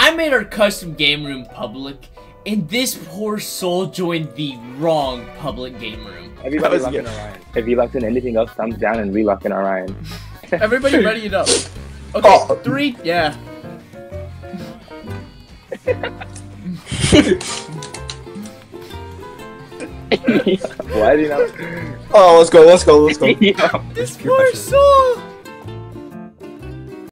I made our custom game room public, and this poor soul joined the wrong public game room. Everybody lock in Orion. If you locked in anything else, thumbs down and relock in Orion. Everybody ready it up. Okay, 3, yeah. Why did he not? Oh, let's go. This poor soul!